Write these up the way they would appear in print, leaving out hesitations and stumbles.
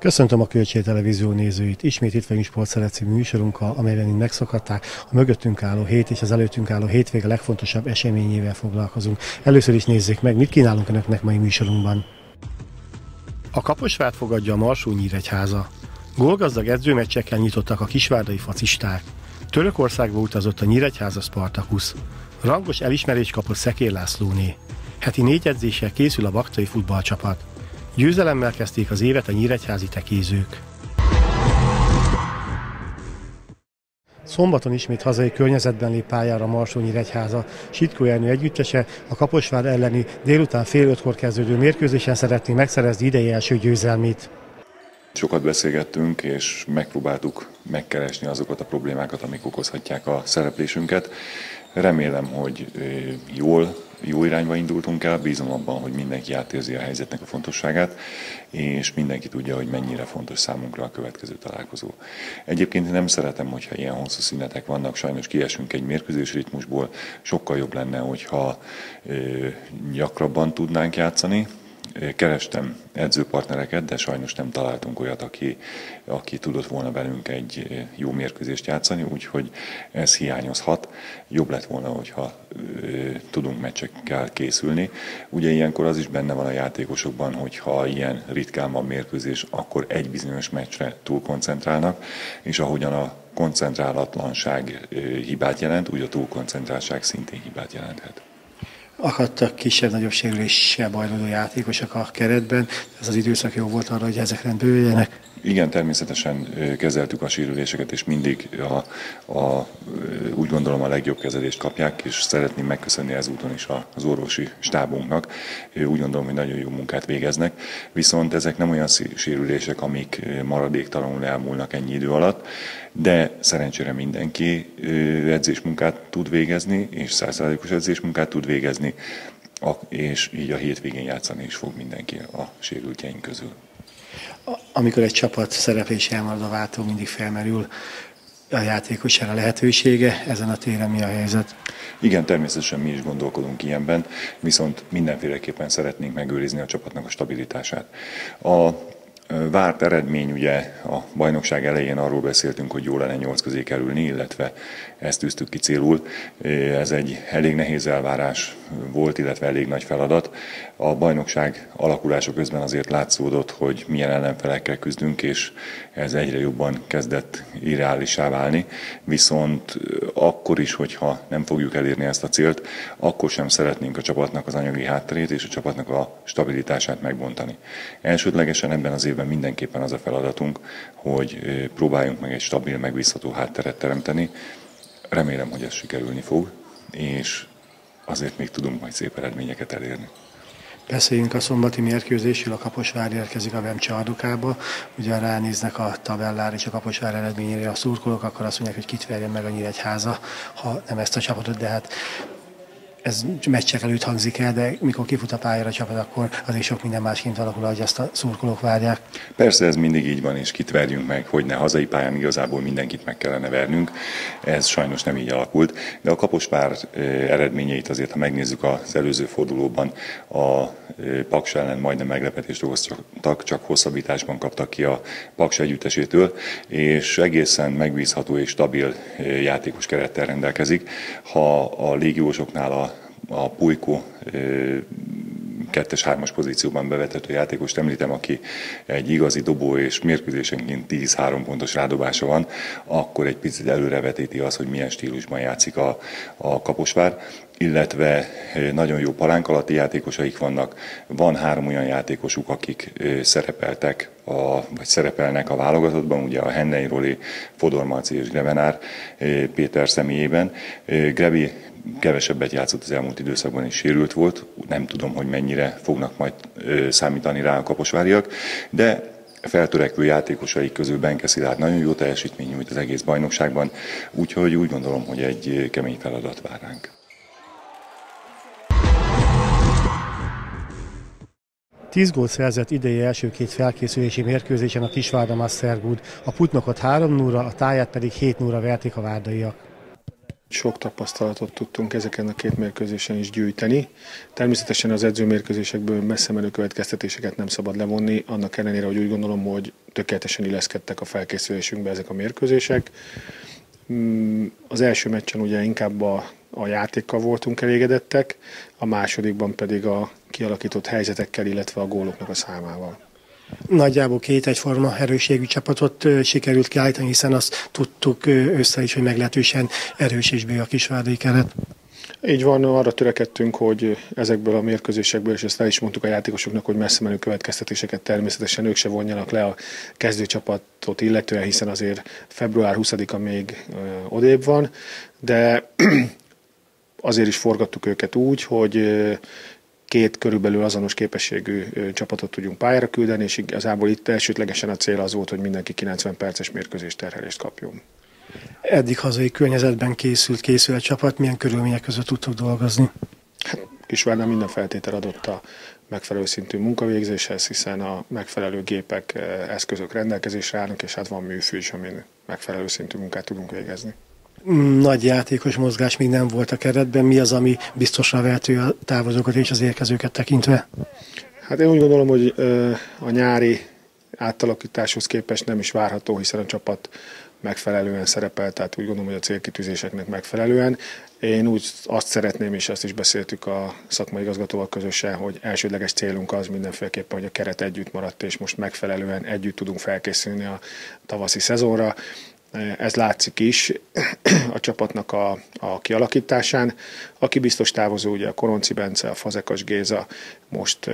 Köszöntöm a Kölcsei Televízió nézőit. Ismét itt vagyunk Sportszeret című műsorunkkal, amelyben mind megszokhatták. A mögöttünk álló hét és az előttünk álló hétvége legfontosabb eseményével foglalkozunk. Először is nézzék meg, mit kínálunk önöknek mai műsorunkban. A Kaposvárt fogadja a Marsó-Nyíregyháza. Gólgazdag edzőmeccsekkel nyitottak a kisvárdai focisták. Törökországba utazott a Nyíregyháza Spartakusz. Rangos elismerést kapott Szekér Lászlóné. Heti 4 edzéssel készül a baktai futballcsapat. Győzelemmel kezdték az évet a nyíregyházi tekézők. Szombaton ismét hazai környezetben lép pályára a Marsó-Nyíregyháza. Sitkó Ernő együttese a Kaposvár elleni délután fél 5-kor kezdődő mérkőzésen szeretné megszerezni idei első győzelmét. Sokat beszélgettünk, és megpróbáltuk megkeresni azokat a problémákat, amik okozhatják a szereplésünket. Remélem, hogy jó irányba indultunk el, bízom abban, hogy mindenki átérzi a helyzetnek a fontosságát, és mindenki tudja, hogy mennyire fontos számunkra a következő találkozó. Egyébként nem szeretem, hogyha ilyen hosszú szünetek vannak, sajnos kiesünk egy mérkőzés ritmusból, sokkal jobb lenne, hogyha gyakrabban tudnánk játszani. Kerestem edzőpartnereket, de sajnos nem találtunk olyat, aki tudott volna velünk egy jó mérkőzést játszani, úgyhogy ez hiányozhat. Jobb lett volna, hogyha tudunk meccsekkel készülni. Ugye ilyenkor az is benne van a játékosokban, hogyha ilyen ritkán van mérkőzés, akkor egy bizonyos meccsre túl koncentrálnak, és ahogyan a koncentrálatlanság hibát jelent, úgy a túlkoncentráltság szintén hibát jelenthet. Akadtak kisebb-nagyobb sérüléssel bajlódó játékosok a keretben. Ez az időszak jó volt arra, hogy ezek rendbe jöjjenek? Igen, természetesen kezeltük a sérüléseket, és mindig úgy gondolom a legjobb kezelést kapják, és szeretném megköszönni ezúton is az orvosi stábunknak. Úgy gondolom, hogy nagyon jó munkát végeznek, viszont ezek nem olyan sérülések, amik maradéktalanul elmúlnak ennyi idő alatt, de szerencsére mindenki edzésmunkát tud végezni, és 100%-os edzésmunkát tud végezni, és így a hétvégén játszani is fog mindenki a sérültjeink közül. Amikor egy csapat szereplése elmarad a váltó, mindig felmerül a játékosára lehetősége. Ezen a téren mi a helyzet? Igen, természetesen mi is gondolkodunk ilyenben, viszont mindenféleképpen szeretnénk megőrizni a csapatnak a stabilitását. A várt eredmény, ugye a bajnokság elején arról beszéltünk, hogy jó lenne 8 közé kerülni, illetve ezt tűztük ki célul. Ez egy elég nehéz elvárás volt, illetve elég nagy feladat. A bajnokság alakulása közben azért látszódott, hogy milyen ellenfelekkel küzdünk, és ez egyre jobban kezdett irreálissá válni. Viszont akkor is, hogyha nem fogjuk elérni ezt a célt, akkor sem szeretnénk a csapatnak az anyagi hátterét és a csapatnak a stabilitását megbontani. Elsődlegesen ebben az évben mindenképpen az a feladatunk, hogy próbáljunk meg egy stabil, megbízható hátteret teremteni. Remélem, hogy ez sikerülni fog, és azért még tudunk majd szép eredményeket elérni. Beszéljünk a szombati mérkőzésről, a Kaposvár érkezik a Vemcse Ardukába. Ugye ránéznek a tabellára és a Kaposvár eredményére a szurkolók, akkor azt mondják, hogy kit verjen meg a Nyíregyháza, ha nem ezt a csapatot, de hát ez meccsek előtt hangzik el, de mikor kifut a pályára a csapat, akkor azért sok minden másként alakul, ahogy azt a szurkolók várják. Persze ez mindig így van, és kit verjünk meg, hogy ne hazai pályán igazából mindenkit meg kellene vernünk. Ez sajnos nem így alakult, de a Kaposvár eredményeit azért, ha megnézzük az előző fordulóban, a Paks ellen majdnem meglepetést okoztak, csak hosszabbításban kaptak ki a Paks együttesétől, és egészen megbízható és stabil játékos kerettel rendelkezik. Ha a légiósoknál a Pujko 2-3-as pozícióban bevethető játékost említem, aki egy igazi dobó és mérkőzésenként 10-3 pontos rádobása van, akkor egy picit előrevetíti az, hogy milyen stílusban játszik a Kaposvár, illetve nagyon jó palánk alatti játékosaik vannak. Van 3 olyan játékosuk, akik szerepeltek, vagy szerepelnek a válogatottban, ugye a Hennei Roli, Fodor Marci és Grevenár Péter személyében. Grevi kevesebbet játszott az elmúlt időszakban, és sérült volt. Nem tudom, hogy mennyire fognak majd számítani rá a kaposváriak, de feltörekvő játékosaik közül Benke Szilárd nagyon jó teljesítmény nyújt az egész bajnokságban, úgyhogy úgy gondolom, hogy egy kemény feladat vár ránk. Tíz gólt szerzett idei első 2 felkészülési mérkőzésen a Kisvárda Mastergood. A Putnokot 3-0-ra, a Táját pedig 7-0-ra verték a várdaiak. Sok tapasztalatot tudtunk ezeken a két mérkőzésen is gyűjteni. Természetesen az edzőmérkőzésekből messze menő következtetéseket nem szabad levonni, annak ellenére, hogy úgy gondolom, hogy tökéletesen illeszkedtek a felkészülésünkbe ezek a mérkőzések. Az első meccsen ugye inkább a játékkal voltunk elégedettek, a másodikban pedig a kialakított helyzetekkel, illetve a góloknak a számával. Nagyjából két egyforma erősségű csapatot sikerült kiállítani, hiszen azt tudtuk össze is, hogy meglehetősen erős és bő a kisvárdai keret. Így van, arra törekedtünk, hogy ezekből a mérkőzésekből, és ezt el is mondtuk a játékosoknak, hogy messze menő következtetéseket természetesen ők se vonjanak le a kezdőcsapatot illetően, hiszen azért február 20-a még odébb van, de azért is forgattuk őket úgy, hogy két körülbelül azonos képességű csapatot tudjunk pályára küldeni, és igazából itt elsődlegesen a cél az volt, hogy mindenki 90 perces mérkőzés terhelést kapjon. Eddig hazai környezetben készül a csapat, milyen körülmények között tudtok dolgozni? Kisvárdán minden feltétel adott a megfelelő szintű munkavégzéshez, hiszen a megfelelő gépek, eszközök rendelkezésre állnak, és hát van műfű is, amin megfelelő szintű munkát tudunk végezni. Nagy játékos mozgás még nem volt a keretben. Mi az, ami biztosra vehető a távozókat és az érkezőket tekintve? Hát én úgy gondolom, hogy a nyári átalakításhoz képest nem is várható, hiszen a csapat megfelelően szerepel, tehát úgy gondolom, hogy a célkitűzéseknek megfelelően. Én úgy azt szeretném, és ezt is beszéltük a szakmai igazgatóval közösen, hogy elsődleges célunk az mindenféleképpen, hogy a keret együtt maradt, és most megfelelően együtt tudunk felkészülni a tavaszi szezonra. Ez látszik is a csapatnak a kialakításán. Aki biztos távozó, ugye a Koronci Bence, a Fazekas Géza, most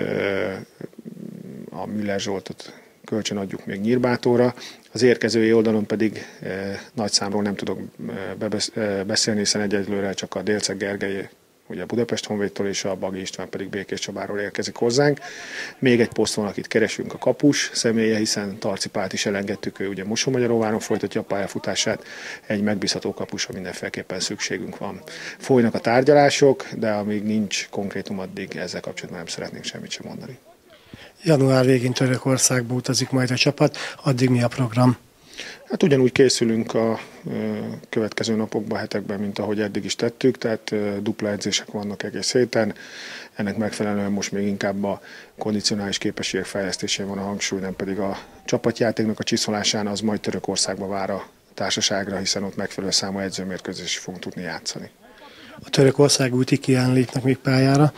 a Müller Zsoltot kölcsön adjuk még Nyírbátorra. Az érkezői oldalon pedig nagy számról nem tudok beszélni, hiszen egyelőre csak a Délceg Gergely, ugye a Budapest Honvédtól, és a Bagi István pedig Békés Csabáról érkezik hozzánk. Még egy poszton, akit keresünk, a kapus személye, hiszen Tarci Pált is elengedtük, ő ugye Mosonmagyaróváron folytatja a pályafutását, egy megbízható kapusra mindenféleképpen szükségünk van. Folynak a tárgyalások, de amíg nincs konkrétum, addig ezzel kapcsolatban nem szeretnénk semmit sem mondani. Január végén Törökországba utazik majd a csapat, addig mi a program? Hát ugyanúgy készülünk a következő napokban, hetekben, mint ahogy eddig is tettük, tehát dupla edzések vannak egész héten. Ennek megfelelően most még inkább a kondicionális képességek fejlesztésén van a hangsúly, nem pedig a csapatjátéknak a csiszolásán, az majd Törökországba vár a társaságra, hiszen ott megfelelő számú edzőmérkőzést fogunk tudni játszani. A Törökország úti kián lépnek még pályára?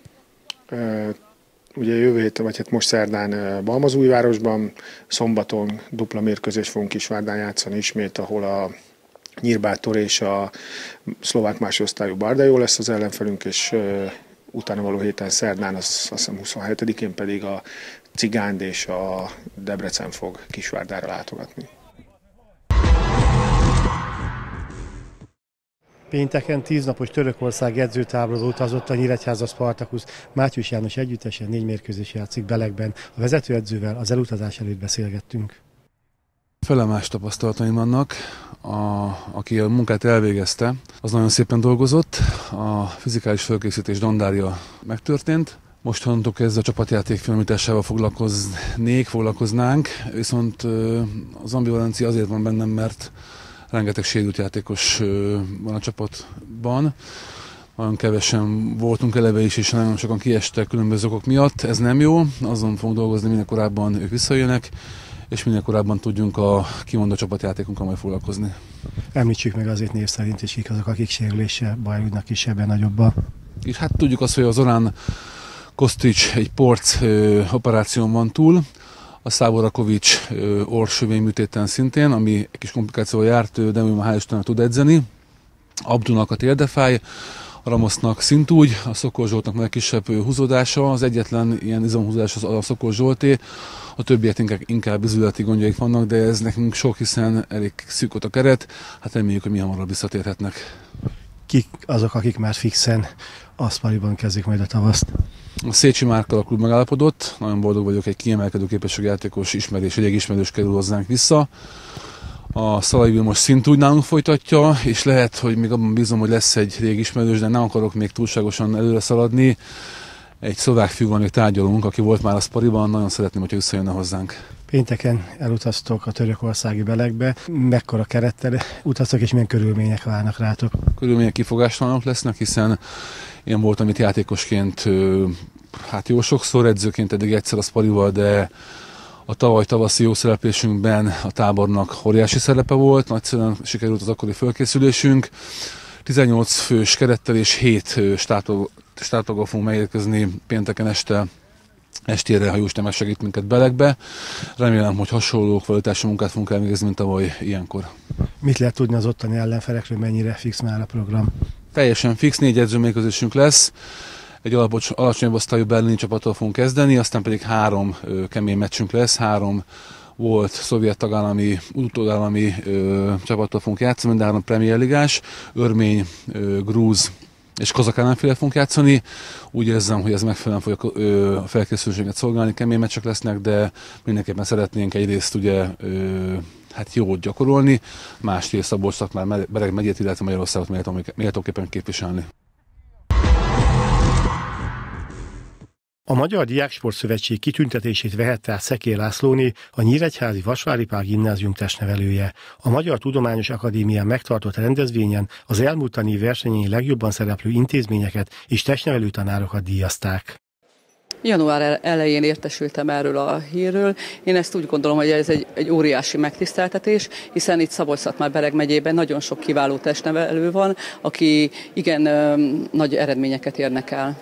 Ugye jövő héten, vagy hát most szerdán Balmazújvárosban, szombaton dupla mérkőzést fogunk Kisvárdán játszani ismét, ahol a Nyírbátor és a szlovák másodosztályú Bardajó lesz az ellenfelünk, és utána való héten szerdán, azt hiszem 27-én pedig a Cigánd és a Debrecen fog Kisvárdára látogatni. Pénteken 10 napos Törökország edzőtáborba utazott a Nyíregyháza Spartakusz. Mátyus János együttesen 4 mérkőzés játszik Belegben. A vezetőedzővel az elutazás előtt beszélgettünk. Felemás tapasztalataim vannak. Aki a munkát elvégezte, az nagyon szépen dolgozott. A fizikális felkészítés dandárja megtörtént. Mostantól kezdve a csapatjáték finomításával foglalkoznánk, viszont az ambivalencia azért van bennem, mert rengeteg sérült játékos van a csapatban. Nagyon kevesen voltunk eleve is, és nagyon sokan kiestek különböző okok miatt. Ez nem jó, azon fogunk dolgozni, minél korábban ők visszajönnek, és minél korábban tudjunk a kimondott csapatjátékunkkal majd foglalkozni. Említsük meg azért név szerint is, kik azok, akik sérüléssel bajlódnak kisebben, nagyobban. És hát tudjuk azt, hogy az Zorán Kostić egy porc operáción van túl, a Szávorakovics orrsövényműtéten szintén, ami egy kis komplikációval járt, de ő már hál' Istennek tud edzeni. Abdunak a térdefáj, a Ramosznak szintúgy, a Szokol Zsoltnak meg kisebb húzódása, az egyetlen ilyen izomhúzás az a Szokol Zsolté, a többiek inkább izületi gondjaik vannak, de ez nekünk sok, hiszen elég szűk ott a keret, hát reméljük, hogy mi hamarabb visszatérhetnek. Kik azok, akik már fixen Aszpariban kezdik majd a tavaszt? A Szécsi Márkkal a klub megállapodott, nagyon boldog vagyok, egy kiemelkedő képességű játékos ismerős kerül hozzánk vissza. A Szalai Vilmos szintúgy nálunk folytatja, és lehet, hogy még abban bízom, hogy lesz egy régi ismerős, de nem akarok még túlságosan előre szaladni. Egy szlovák fiúval még tárgyalunk, aki volt már a Szpariban, nagyon szeretném, hogyha visszajönne hozzánk. Pénteken elutaztok a törökországi Belegbe. Mekkora kerettel utaztok, és milyen körülmények várnak rátok? Körülmények kifogástalanok lesznek, hiszen én voltam itt játékosként hát jó sokszor, edzőként eddig egyszer a Sparival, de a tavaly tavaszi jó szereplésünkben a tábornak óriási szerepe volt, nagyszerűen sikerült az akkori fölkészülésünk. 18 fős kerettel és 7 startolóval fogunk megérkezni pénteken estére, ha Jóisten megsegít minket Belegbe. Remélem, hogy hasonló kvalitási munkát fogunk elvégezni, mint tavaly ilyenkor. Mit lehet tudni az ottani ellenfelekről, mennyire fix már a program? Teljesen fix, 4 edzőmérkőzésünk lesz. Egy alacsonyabb osztályú berlini csapattal fogunk kezdeni, aztán pedig 3 kemény meccsünk lesz, 3 volt szovjet tagállami, utódalállami csapattal fogunk játszani, de 3 Premier Ligás, örmény, grúz és kazak ellenféle fogunk játszani. Úgy érzem, hogy ez megfelelően fogja a felkészültséget szolgálni, kemény meccsek lesznek, de mindenképpen szeretnénk egyrészt ugye hát jót gyakorolni, másrészt a Szabolcs-Szatmár Bereg megyét, illetve Magyarországot méltóképpen képviselni. A Magyar Diáksportszövetség kitüntetését vehette át Szekér Lászlóné, a Nyíregyházi Vasvári Pál Gimnázium testnevelője. A Magyar Tudományos Akadémián megtartott rendezvényen az elmúlt tanév versenyén legjobban szereplő intézményeket és testnevelő tanárokat díjazták. Január elején értesültem erről a hírről. Én ezt úgy gondolom, hogy ez egy óriási megtiszteltetés, hiszen itt Szabolcs-Szatmár-Bereg megyében nagyon sok kiváló testnevelő van, aki igen nagy eredményeket érnek el.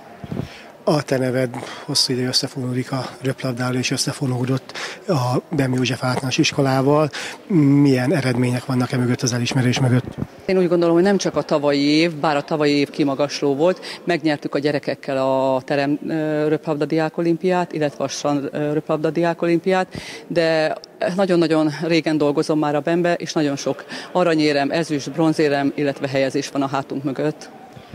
A te neved hosszú ideje összefonódik a röplabdával, és összefonódott a Bem József általános iskolával. Milyen eredmények vannak mögött, az elismerés mögött? Én úgy gondolom, hogy nem csak a tavalyi év, bár a tavalyi év kimagasló volt, megnyertük a gyerekekkel a terem röplabda diákolimpiát, illetve a strand röplabda diákolimpiát, de nagyon-nagyon régen dolgozom már a Bembe, és nagyon sok aranyérem, ezüst, bronzérem, illetve helyezés van a hátunk mögött.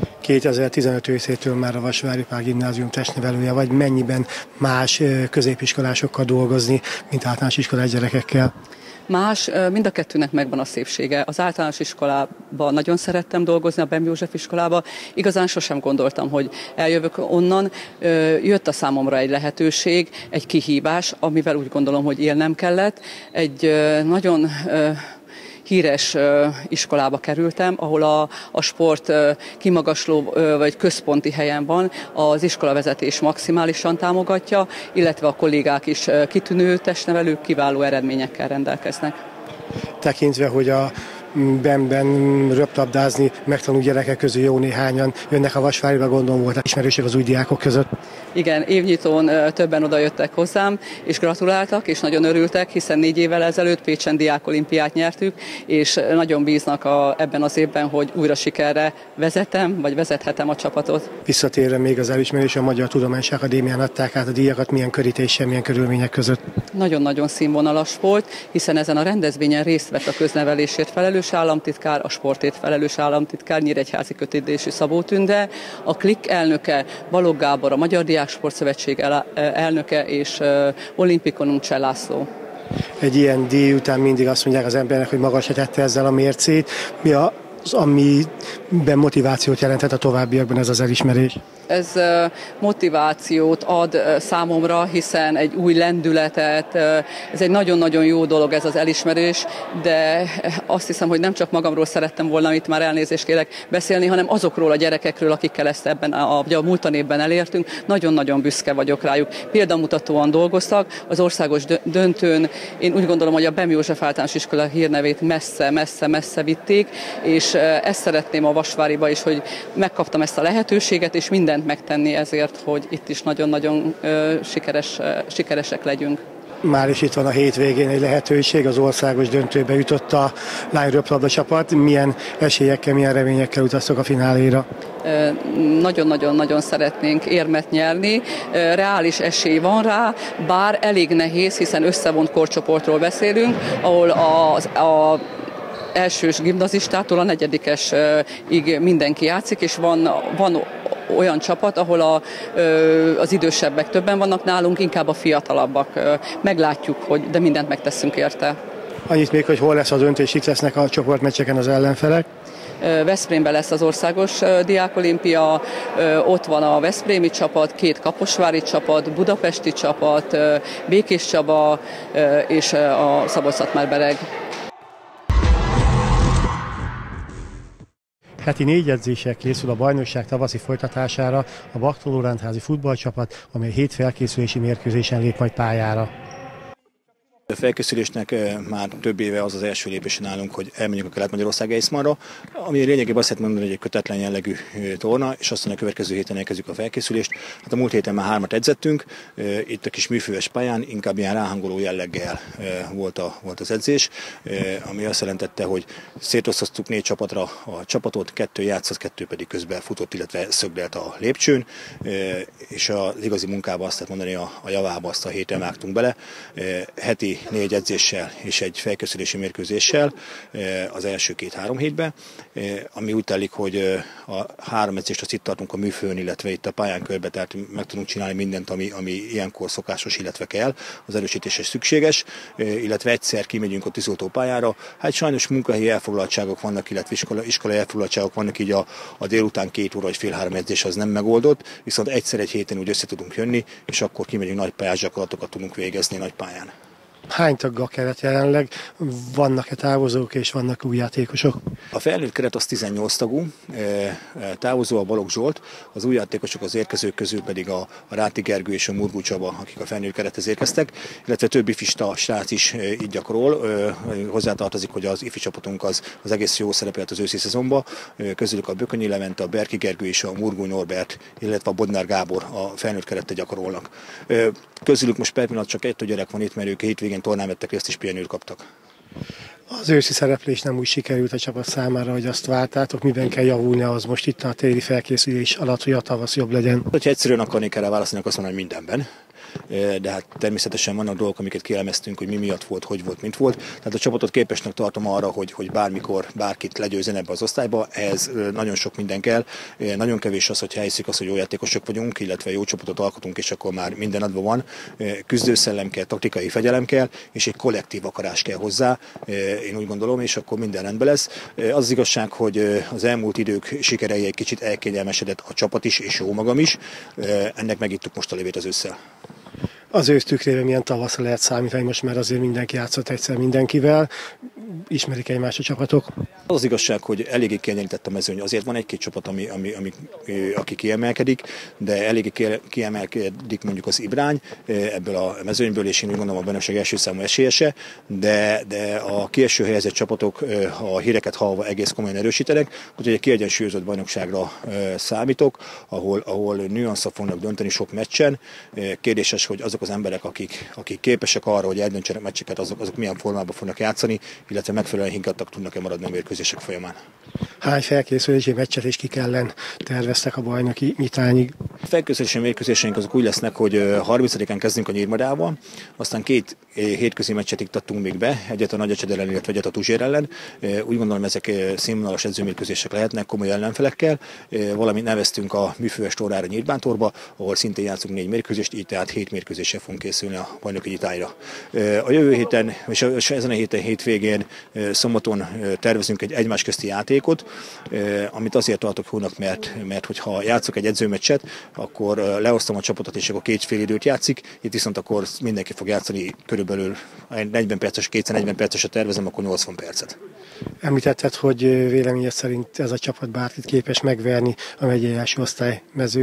2015 őszétől már a Vasvári Pál Gimnázium testnevelője vagy, mennyiben más középiskolásokkal dolgozni, mint általános iskolás gyerekekkel? Más, mind a kettőnek megvan a szépsége. Az általános iskolában nagyon szerettem dolgozni, a Bem József iskolába. Igazán sosem gondoltam, hogy eljövök onnan. Jött a számomra egy lehetőség, egy kihívás, amivel úgy gondolom, hogy élnem kellett. Egy nagyon híres iskolába kerültem, ahol a sport kimagasló vagy központi helyen van, az iskolavezetés maximálisan támogatja, illetve a kollégák is kitűnő testnevelők, kiváló eredményekkel rendelkeznek. Tekintve, hogy a Bemben röplabdázni megtanuló gyerekek közül jó néhányan jönnek a Vasváriba, gondolom volt ismerőség az új diákok között. Igen, évnyitón többen oda jöttek hozzám, és gratuláltak, és nagyon örültek, hiszen 4 évvel ezelőtt Pécsen diákolimpiát nyertük, és nagyon bíznak ebben az évben, hogy újra sikerre vezetem, vagy vezethetem a csapatot. Visszatérve még az elismerés, a Magyar Tudományos Akadémián adták át a díjakat, milyen körítéssel, milyen körülmények között? Nagyon-nagyon színvonalas volt, hiszen ezen a rendezvényen részt vett a köznevelésért felelős államtitkár, a sportért felelős államtitkár, Nyíregyházi Kötődésű Szabó Tünde, a KLIK elnöke, Balogh Gábor, a Magyar Diáksportszövetség elnöke és Olimpikonum Cseh László. Egy ilyen díj után mindig azt mondják az embernek, hogy magasra tette ezzel a mércét. Mi az, amiben motivációt jelenthet a továbbiakban ez az elismerés? Ez motivációt ad számomra, hiszen egy új lendületet, ez egy nagyon-nagyon jó dolog ez az elismerés, de azt hiszem, hogy nem csak magamról szerettem volna, itt már elnézést kérek beszélni, hanem azokról a gyerekekről, akikkel ezt ebben a múlt évben elértünk. Nagyon-nagyon büszke vagyok rájuk. Példamutatóan dolgoztak, az országos döntőn én úgy gondolom, hogy a Bem József általános iskola hírnevét messze vitték, és ezt szeretném a Vasváriba is, hogy megkaptam ezt a lehetőséget, és mindent megtenni ezért, hogy itt is nagyon-nagyon sikeresek legyünk. Már is itt van a hétvégén egy lehetőség, az országos döntőbe jutott a lányröplabda csapat. Milyen esélyekkel, milyen reményekkel utaztok a fináléra? Nagyon-nagyon szeretnénk érmet nyerni. Reális esély van rá, bár elég nehéz, hiszen összevont korcsoportról beszélünk, ahol a elsős gimnazistától a 4-esig mindenki játszik, és van olyan csapat, ahol az idősebbek többen vannak, nálunk inkább a fiatalabbak. Meglátjuk, de mindent megteszünk érte. Annyit még, hogy hol lesz a döntés, itt lesznek a csoportmeccseken az ellenfelek? Veszprémben lesz az országos diákolimpia, ott van a veszprémi csapat, 2 kaposvári csapat, budapesti csapat, Békés Csaba és a Szabolcs-Szatmár-Bereg. Heti 4 edzéssel készül a bajnokság tavaszi folytatására a Baktól-Lórántházi futballcsapat, amely 7 felkészülési mérkőzésen lép majd pályára. A felkészülésnek már több éve az első lépésen állunk, hogy elmenjünk a Kelet-Magyarország Eiszmanra, ami lényegében azt lehet mondani, hogy egy kötetlen jellegű torna, és aztán a következő héten elkezdjük a felkészülést. Hát a múlt héten már 3-at edzettünk, itt a kis műfőves pályán inkább ilyen ráhangoló jelleggel volt az edzés, ami azt jelentette, hogy szétosztottuk 4 csapatra a csapatot, 2 játszott, 2 pedig közben futott, illetve szögdelt a lépcsőn, és az igazi munkába azt lehet mondani, a javába azt a héten vágtunk bele. Heti 4 edzéssel és egy felkészülési mérkőzéssel az első 2-3 hétben, ami úgy telik, hogy a 3 edzést azt itt tartunk a műfőn, illetve itt a pályán körbe, tehát meg tudunk csinálni mindent, ami ilyenkor szokásos, illetve kell, az erősítésre szükséges, illetve egyszer kimegyünk a tűzoltó pályára. Hát sajnos munkahelyi elfoglaltságok vannak, illetve iskolai elfoglaltságok vannak, így a délután 2 óra vagy fél 3 edzés az nem megoldott, viszont egyszer egy héten úgy össze tudunk jönni, és akkor kimegyünk, nagy pályás gyakorlatokat tudunk végezni nagy pályán. Hány taggal keret jelenleg? Vannak-e távozók és vannak új játékosok? A felnőtt keret az 18 tagú, távozó a Balogh Zsolt, az új játékosok az érkezők közül pedig a Ráti Gergő és a Murgú Csaba, akik a felnőtt kerethez érkeztek, illetve több ifista srác is így gyakorol. Hozzátartozik, hogy az ifi csapatunk az egész jó szerepelt az őszi szezonban, közülük a Bökönyi Levente, a Berki Gergő és a Murgú Norbert, illetve a Bodnár Gábor a felnőtt kerettel gyakorolnak. Közülük most per pillanat csak 1 gyerek van itt, mert ők hétvégén tornán vettek részt és pihenőt kaptak. Az őszi szereplés nem úgy sikerült a csapat számára, hogy azt vártátok, miben kell javulni ahhoz most itt a téli felkészülés alatt, hogy a tavasz jobb legyen? Ha egyszerűen akarnék erre válaszolni, akkor azt mondom, hogy mindenben. De hát természetesen vannak dolgok, amiket kielemeztünk, hogy mi miatt volt, hogy volt, mint volt. Tehát a csapatot képesnek tartom arra, hogy bármikor bárkit legyőzzen ebbe az osztályba. Ez nagyon sok minden kell. Nagyon kevés az, hogyha elhiszik azt, hogy jó játékosok vagyunk, illetve jó csapatot alkotunk, és akkor már minden adva van. Küzdőszellem kell, taktikai fegyelem kell, és egy kollektív akarás kell hozzá. Én úgy gondolom, és akkor minden rendben lesz. Az igazság, hogy az elmúlt idők sikerei egy kicsit elkényelmesedett a csapat is, és jó magam is. Ennek megittuk most a lévét az ősszel. Az ősz tükrében milyen tavaszra lehet számítani, most már azért mindenki játszott egyszer mindenkivel. Ismerik egymást a csapatok? Az igazság, hogy eléggé kiegyenlített a mezőny. Azért van 1-2 csapat, aki kiemelkedik, de eléggé kiemelkedik mondjuk az Ibrány ebből a mezőnyből, és én úgy gondolom a bajnokság első számú esélyese, de a kieső helyezett csapatok a híreket hallva egész komolyan erősítenek, úgyhogy egy kiegyensúlyozott bajnokságra számítok, ahol nüanszak fognak dönteni sok meccsen. Kérdéses, hogy azok az emberek, akik képesek arra, hogy eldöntsenek meccseket, azok milyen formában fognak játszani, illetve megfelelően higgadtak tudnak-e maradni a mérkőzések folyamán. Hány felkészülési meccset és kik ellen terveztek a bajnoki nyitányig? A felkészülési mérkőzéseink azok úgy lesznek, hogy 30-án kezdünk a Nyírmadával, aztán 2 hétközi meccset iktattunk még be, egyet a Nagyecsed ellen, illetve egyet a Tuzsér ellen. Úgy gondolom, ezek színvonalas edzőmérkőzések lehetnek, komoly ellenfelekkel. Valamint neveztünk a műfőves tornára Nyírbántorba, ahol szintén játszunk 4 mérkőzést, így tehát 7 mérkőzéssel fogunk készülni a bajnoki nyitányra. A jövő héten, és ezen a héten hétvégén szombaton tervezünk egy egymás közti játékot, amit azért tartok jónak, mert hogyha játszok egy edzőmeccset, akkor leosztom a csapatot, és akkor 2 fél időt játszik, itt viszont akkor mindenki fog játszani körülbelül 40 perces, 240 percesre tervezem, akkor 80 percet. Említetted, hogy véleményed szerint ez a csapat bárkit képes megverni a megyei első osztály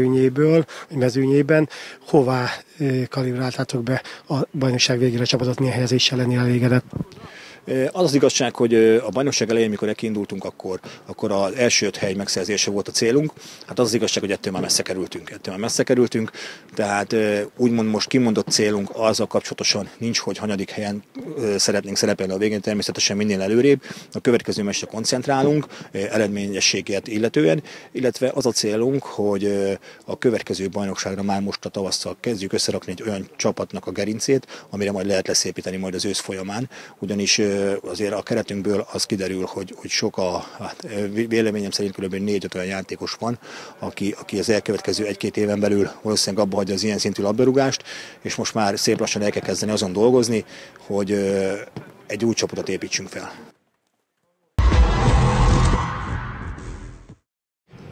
mezőnyében. Hová kalibráltátok be a bajnokság végére a csapatot, milyen helyezéssel lenni elégedett? Az az igazság, hogy a bajnokság elején, mikor kiindultunk, akkor az első 5 hely megszerzése volt a célunk. Hát az az igazság, hogy ettől már messze kerültünk. Tehát úgymond most kimondott célunk azzal kapcsolatosan nincs, hogy hanyadik helyen szeretnénk szerepelni a végén, természetesen minél előrébb. A következő meccsre koncentrálunk, eredményességet illetően, illetve az a célunk, hogy a következő bajnokságra már most a tavasszal kezdjük összerakni egy olyan csapatnak a gerincét, amire majd lehet leszépíteni majd az ősz folyamán, ugyanis azért a keretünkből az kiderül, hogy sok véleményem szerint kb. 4-5 olyan játékos van, aki az elkövetkező 1-2 éven belül valószínűleg abba hagyja az ilyen szintű labdarúgást, és most már szép lassan el kell kezdeni azon dolgozni, hogy egy új csapatot építsünk fel.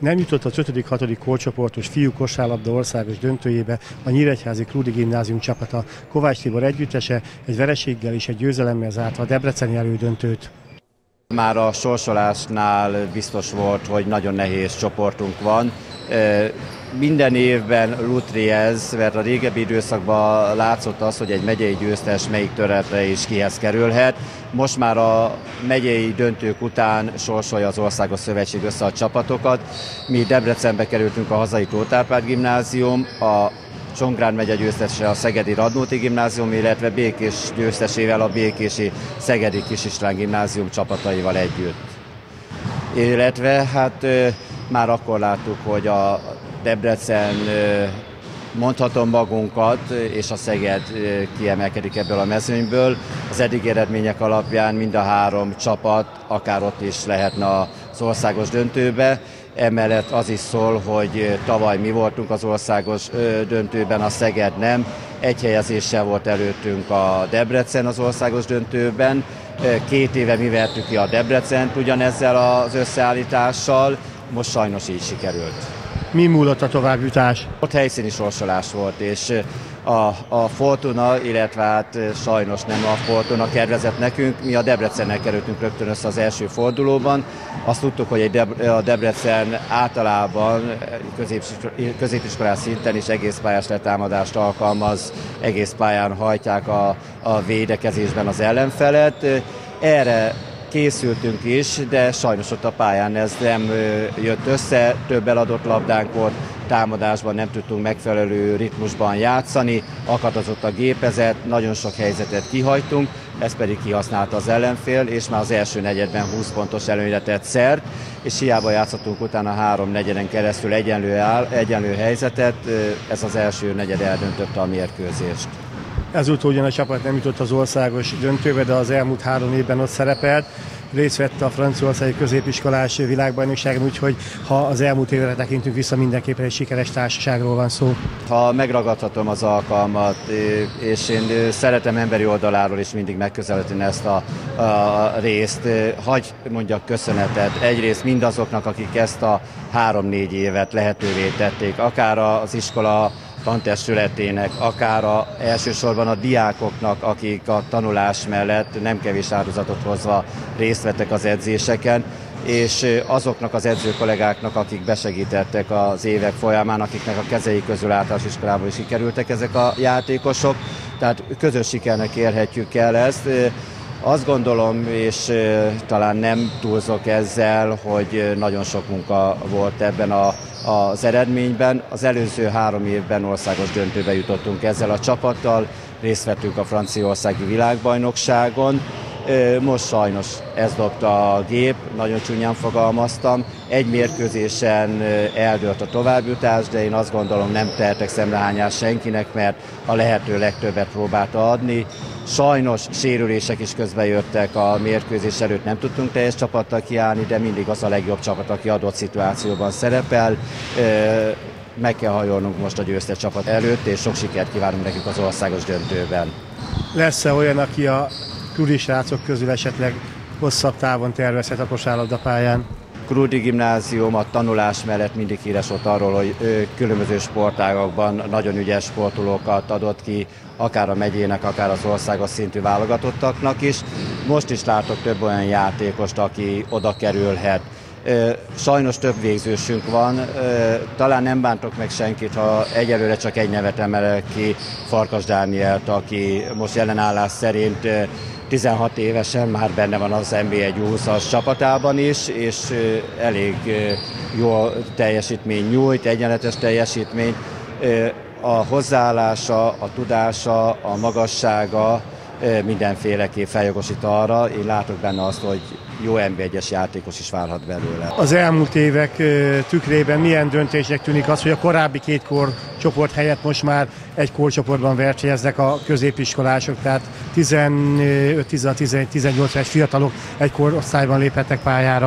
Nem jutott az 5.-6. korcsoportos fiú kosárlabda országos döntőjébe a Nyíregyházi Krúdi Gimnázium csapata. Kovács Tibor együttese egy vereséggel és egy győzelemmel zárta a debreceni elődöntőt. Már a sorsolásnál biztos volt, hogy nagyon nehéz csoportunk van. Minden évben lutri ez, mert a régebbi időszakban látszott az, hogy egy megyei győztes melyik területre is kihez kerülhet. Most már a megyei döntők után sorsolja az Országos Szövetség össze a csapatokat. Mi Debrecenbe kerültünk a hazai Tóth Árpád Gimnázium, a Csongrád megye győztese a Szegedi Radnóti Gimnázium, illetve Békés győztesével a békési Szegedi Kis István Gimnázium csapataival együtt. Illetve hát már akkor láttuk, hogy a Debrecen, mondhatom magunkat, és a Szeged kiemelkedik ebből a mezőnyből. Az eddig eredmények alapján mind a három csapat akár ott is lehetne az országos döntőbe. Emellett az is szól, hogy tavaly mi voltunk az országos döntőben, a Szeged nem. Egy helyezéssel volt előttünk a Debrecen az országos döntőben. 2 éve mi vertük ki a Debrecent ugyanezzel az összeállítással, most sajnos így sikerült. Mi múlott a továbbjutás? Ott helyszíni sorsolás volt, és a Fortuna, illetve hát sajnos nem a Fortuna kedvezett nekünk. Mi a Debrecennel kerültünk rögtön össze az első fordulóban. Azt tudtuk, hogy a Debrecen általában középiskolás szinten is egész pályás letámadást alkalmaz, egész pályán hajtják a védekezésben az ellenfelet. Erre készültünk is, de sajnos ott a pályán ez nem jött össze, több eladott labdánk volt, támadásban nem tudtunk megfelelő ritmusban játszani, akadozott a gépezet, nagyon sok helyzetet kihagytunk, ezt pedig kihasználta az ellenfél, és már az első negyedben 20 pontos előnyre tett szert, és hiába játszottunk utána 3 negyeden keresztül egyenlő helyzetet, ez az első negyed eldöntötte a mérkőzést. Ezúttal ugyan a csapat nem jutott az országos döntőbe, de az elmúlt 3 évben ott szerepelt. Részt vett a franciaországi középiskolás világbajnokságon, úgyhogy ha az elmúlt évre tekintünk vissza, mindenképpen egy sikeres társaságról van szó. Ha megragadhatom az alkalmat, és én szeretem emberi oldaláról is mindig megközelíteni ezt a részt, hagy mondjak köszönetet egyrészt mindazoknak, akik ezt a 3-4 évet lehetővé tették, akár az iskola tantestületének, akár elsősorban a diákoknak, akik a tanulás mellett nem kevés áldozatot hozva részt vettek az edzéseken, és azoknak az edzőkollégáknak, akik besegítettek az évek folyamán, akiknek a kezei közül általános iskolából is sikerültek ezek a játékosok. Tehát közös sikernek érhetjük el ezt. Azt gondolom, és talán nem túlzok ezzel, hogy nagyon sok munka volt ebben az eredményben. Az előző 3 évben országos döntőbe jutottunk ezzel a csapattal, részt vettünk a franciaországi világbajnokságon. Most sajnos ez dobta a gép, nagyon csúnyán fogalmaztam. Egy mérkőzésen eldőlt a továbbjutás, de én azt gondolom, nem tehetek szemrehányást senkinek, mert a lehető legtöbbet próbálta adni. Sajnos sérülések is közbejöttek a mérkőzés előtt, nem tudtunk teljes csapattal kiállni, de mindig az a legjobb csapat, aki adott szituációban szerepel. Meg kell hajolnunk most a győztes csapat előtt, és sok sikert kívánunk nekik az országos döntőben. Lesz-e olyan, aki a krúdi srácok közül esetleg hosszabb távon tervezhet a kosárlabdapályán? Krúdi Gimnázium a tanulás mellett mindig híres volt arról, hogy különböző sportágakban nagyon ügyes sportolókat adott ki, akár a megyének, akár az országos szintű válogatottaknak is. Most is látok több olyan játékost, aki oda kerülhet. Sajnos több végzősünk van, talán nem bántok meg senkit, ha egyelőre csak egy nevet emelek ki, Farkas Dánielt, aki most jelenállás szerint 16 évesen már benne van az NB1 U20-as csapatában is, és elég jó teljesítmény nyújt, egyenletes teljesítmény. A hozzáállása, a tudása, a magassága mindenféleképp feljogosít arra. Én látok benne azt, hogy jó NB1-es játékos is válhat belőle. Az elmúlt évek tükrében milyen döntésnek tűnik az, hogy a korábbi 2 korcsoport helyett most már egy korcsoportban versenyeznek a középiskolások, tehát 15, 16, 17, 18 éves fiatalok egy korosztályban léphetnek pályára?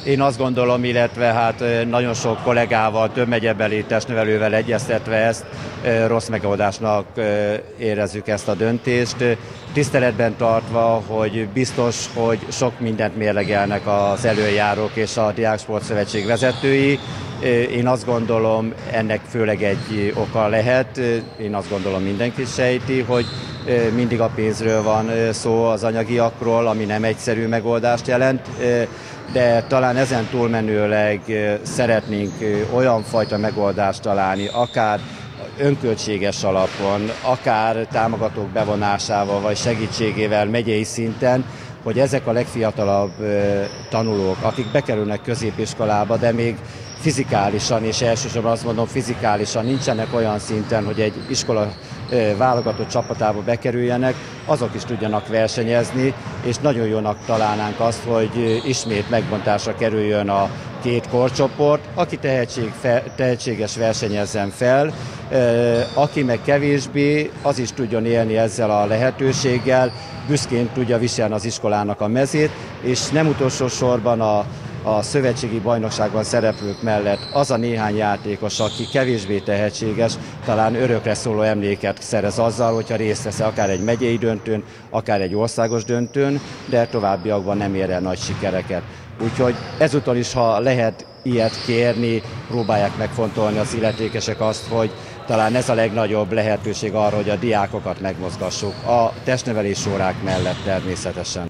Én azt gondolom, illetve hát nagyon sok kollégával, több megyebeli testnevelővel egyeztetve ezt rossz megoldásnak érezzük ezt a döntést. Tiszteletben tartva, hogy biztos, hogy sok mindent mérlegelnek az előjárók és a Diáksportszövetség vezetői. Én azt gondolom, ennek főleg egy oka lehet, én azt gondolom mindenki sejti, hogy mindig a pénzről van szó, az anyagiakról, ami nem egyszerű megoldást jelent, de talán ezen túlmenőleg szeretnénk olyan fajta megoldást találni, akár önköltséges alapon, akár támogatók bevonásával vagy segítségével megyei szinten, hogy ezek a legfiatalabb tanulók, akik bekerülnek középiskolába, de még fizikálisan, és elsősorban azt mondom fizikálisan nincsenek olyan szinten, hogy egy iskola válogatott csapatába bekerüljenek, azok is tudjanak versenyezni, és nagyon jónak találnánk azt, hogy ismét megbontásra kerüljön a két korcsoport, aki tehetséges versenyezzen fel, aki meg kevésbé, az is tudjon élni ezzel a lehetőséggel, büszkén tudja viselni az iskolának a mezét, és nem utolsó sorban a szövetségi bajnokságban szereplők mellett az a néhány játékos, aki kevésbé tehetséges, talán örökre szóló emléket szerez azzal, hogyha részt vesz akár egy megyei döntőn, akár egy országos döntőn, de továbbiakban nem ér el nagy sikereket. Úgyhogy ezúttal is, ha lehet ilyet kérni, próbálják megfontolni az illetékesek azt, hogy talán ez a legnagyobb lehetőség arra, hogy a diákokat megmozgassuk, a testnevelés órák mellett természetesen.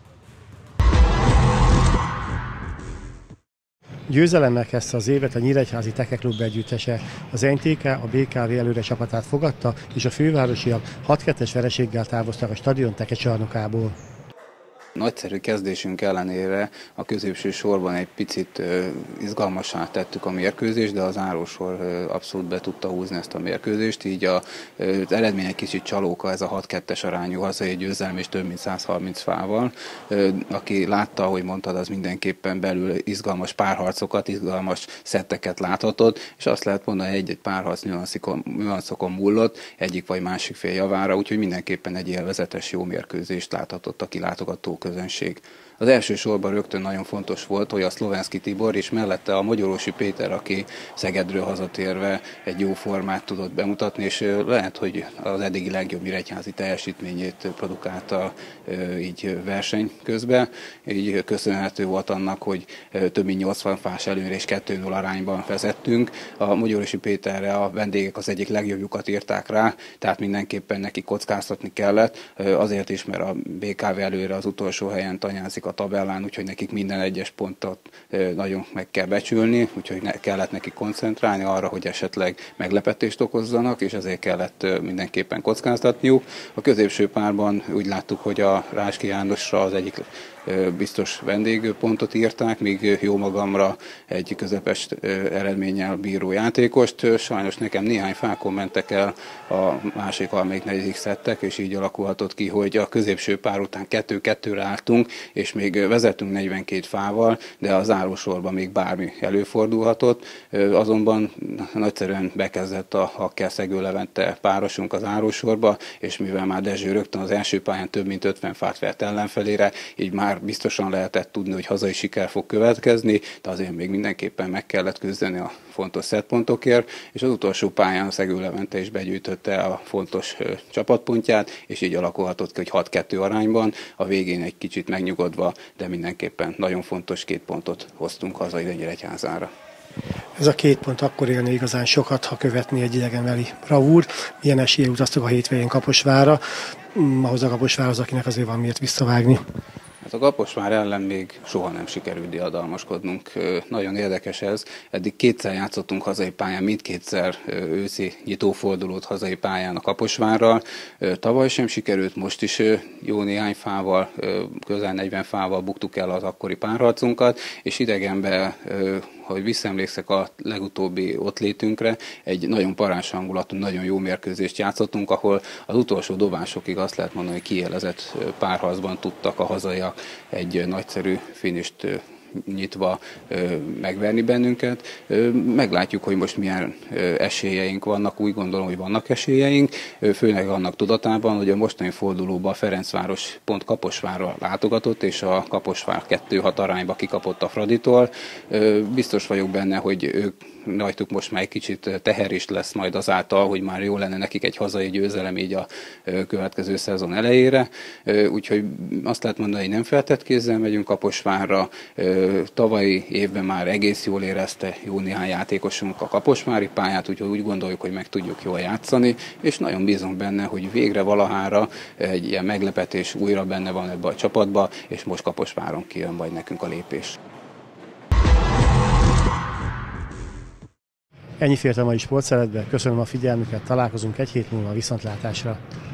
Győzelemmel kezdte az évet a Nyíregyházi Tekeklub együttese. Az NTK a BKV előre csapatát fogadta, és a fővárosiak 6-2-es vereséggel távoztak a stadion tekecsarnokából. Nagyszerű kezdésünk ellenére a középső sorban egy picit izgalmassá tettük a mérkőzést, de az zárósor abszolút be tudta húzni ezt a mérkőzést, így az eredmény egy kicsit csalóka, ez a 6-2-es arányú hazai győzelem és több mint 130 fával. Aki látta, ahogy mondtad, az mindenképpen belül izgalmas párharcokat, izgalmas szetteket láthatott, és azt lehet mondani, hogy egy-egy párharc nüanszokon múlott, egyik vagy másik fél javára, úgyhogy mindenképpen egy élvezetes jó mérkőzést láthatott a kilátogató közönség. Az első sorban rögtön nagyon fontos volt, hogy a Szlovenszky Tibor és mellette a Magyarósi Péter, aki Szegedről hazatérve egy jó formát tudott bemutatni, és lehet, hogy az eddigi legjobb nyíregyházi teljesítményét produkálta így verseny közben. Így köszönhető volt annak, hogy több mint 80 fás előnyre és 2-0 arányban vezettünk. A Magyarósi Péterre a vendégek az egyik legjobbjukat írták rá, tehát mindenképpen neki kockáztatni kellett, azért is, mert a BKV előre az utolsó helyen tanyázik a tabellán, úgyhogy nekik minden egyes pontot nagyon meg kell becsülni, úgyhogy kellett neki koncentrálni arra, hogy esetleg meglepetést okozzanak, és ezért kellett mindenképpen kockáztatniuk. A középső párban úgy láttuk, hogy a Ráski Jánosra az egyik biztos vendégpontot írták, míg jó magamra egy közepes eredménnyel bíró játékost. Sajnos nekem néhány fákon mentek el a másik, amelyik negyedik szettek, és így alakulhatott ki, hogy a középső pár után 2-2-re álltunk, és még vezetünk 42 fával, de a zárósorban még bármi előfordulhatott. Azonban nagyszerűen bekezdett a Hakkel-Szegő Levente párosunk az zárósorba, és mivel már Dezső rögtön az első pályán több mint 50 fát vett ellenfelére, így már biztosan lehetett tudni, hogy hazai siker fog következni, de azért még mindenképpen meg kellett küzdeni a fontos szettpontokért, és az utolsó pályán a Szegő Levente is begyűjtötte a fontos csapatpontját, és így alakulhatott ki, hogy 6-2 arányban, a végén egy kicsit megnyugodva, de mindenképpen nagyon fontos 2 pontot hoztunk hazai Nyíregyházára. Ez a 2 pont akkor élne igazán sokat, ha követné egy idegenbeli bravúr. Milyen eséllyel utaztuk a hétvégén Kaposvárra, ahhoz a Kaposvárhoz, akinek azért van miért visszavágni. Hát a Kaposvár ellen még soha nem sikerült diadalmaskodnunk. Nagyon érdekes ez. Eddig 2-szer játszottunk hazai pályán, mindkétszer őszi nyitófordulót hazai pályán a Kaposvárral. Tavaly sem sikerült, most is jó néhány fával, közel 40 fával buktuk el az akkori párharcunkat, és idegenben, hogy visszaemlékszek a legutóbbi ott létünkre, egy nagyon parás hangulatú, nagyon jó mérkőzést játszottunk, ahol az utolsó dobásokig azt lehet mondani, hogy kiélezett párharcban tudtak a hazaiak egy nagyszerű finist nyitva megverni bennünket. Meglátjuk, hogy most milyen esélyeink vannak, úgy gondolom, hogy vannak esélyeink, főleg annak tudatában, hogy a mostani fordulóban Ferencváros pont Kaposvárra látogatott, és a Kaposvár 2-6 arányba kikapott a Fraditól. Biztos vagyok benne, hogy ők rajtuk most már egy kicsit teher is lesz majd azáltal, hogy már jó lenne nekik egy hazai győzelem így a következő szezon elejére. Úgyhogy azt lehet mondani, hogy nem feltett kézzel megyünk Kaposvárra. Tavalyi évben már egész jól érezte jó néhány játékosunk a kaposvári pályát, úgyhogy úgy gondoljuk, hogy meg tudjuk jól játszani, és nagyon bízunk benne, hogy végre valahára egy ilyen meglepetés újra benne van ebbe a csapatba, és most Kaposváron kijön majd nekünk a lépés. Ennyi fért a mai sportszeretbe, köszönöm a figyelmüket, találkozunk egy hét múlva, viszontlátásra!